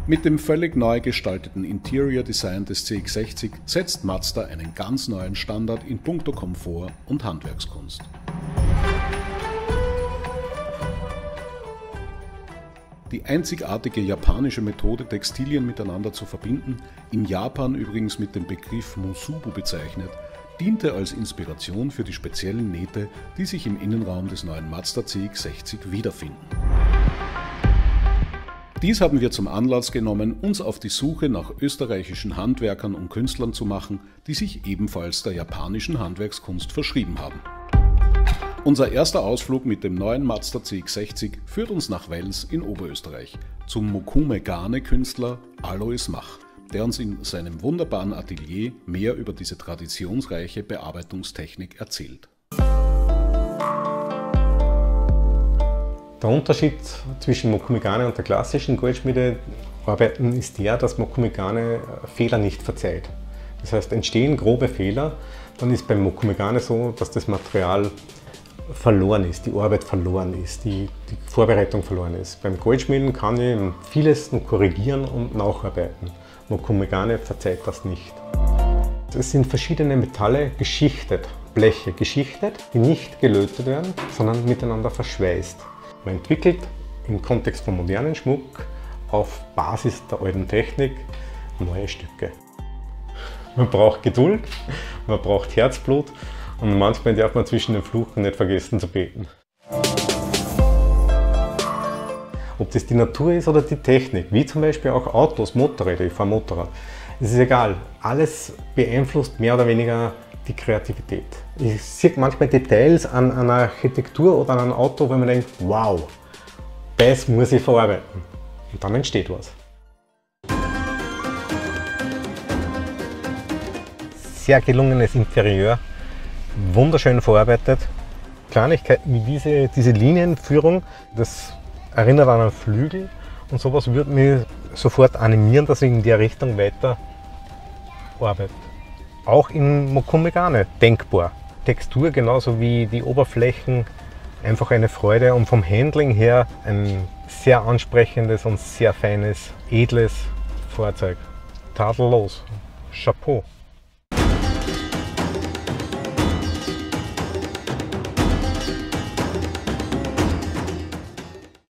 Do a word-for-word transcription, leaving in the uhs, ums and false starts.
Mit dem völlig neu gestalteten Interior Design des C X sechzig setzt Mazda einen ganz neuen Standard in puncto Komfort und Handwerkskunst. Die einzigartige japanische Methode, Textilien miteinander zu verbinden, in Japan übrigens mit dem Begriff Musubu bezeichnet, diente als Inspiration für die speziellen Nähte, die sich im Innenraum des neuen Mazda C X sechzig wiederfinden. Dies haben wir zum Anlass genommen, uns auf die Suche nach österreichischen Handwerkern und Künstlern zu machen, die sich ebenfalls der japanischen Handwerkskunst verschrieben haben. Unser erster Ausflug mit dem neuen Mazda C X sechzig führt uns nach Wels in Oberösterreich zum Mokume-Gane-Künstler Alois Mach, der uns in seinem wunderbaren Atelier mehr über diese traditionsreiche Bearbeitungstechnik erzählt. Der Unterschied zwischen Mokume Gane und der klassischen Goldschmiedearbeiten ist der, dass Mokume Gane Fehler nicht verzeiht. Das heißt, entstehen grobe Fehler, dann ist beim Mokume Gane so, dass das Material verloren ist, die Arbeit verloren ist, die, die Vorbereitung verloren ist. Beim Goldschmieden kann ich vieles korrigieren und nacharbeiten. Mokume Gane verzeiht das nicht. Es sind verschiedene Metalle geschichtet, Bleche geschichtet, die nicht gelötet werden, sondern miteinander verschweißt. Man entwickelt im Kontext von modernen Schmuck auf Basis der alten Technik neue Stücke. Man braucht Geduld, man braucht Herzblut und manchmal darf man zwischen den Fluchen nicht vergessen zu beten. Ob das die Natur ist oder die Technik, wie zum Beispiel auch Autos, Motorräder, ich fahre Motorrad, es ist egal, alles beeinflusst mehr oder weniger die Kreativität. Ich sehe manchmal Details an einer Architektur oder an einem Auto, wo man denkt, wow, das muss ich verarbeiten. Und dann entsteht was. Sehr gelungenes Interieur, wunderschön verarbeitet. Kleinigkeiten wie diese, diese Linienführung, das erinnert an einen Flügel und sowas würde mich sofort animieren, dass ich in der Richtung weiter arbeite. Auch in Mokume Gane denkbar. Textur genauso wie die Oberflächen, einfach eine Freude und vom Handling her ein sehr ansprechendes und sehr feines, edles Fahrzeug. Tadellos. Chapeau.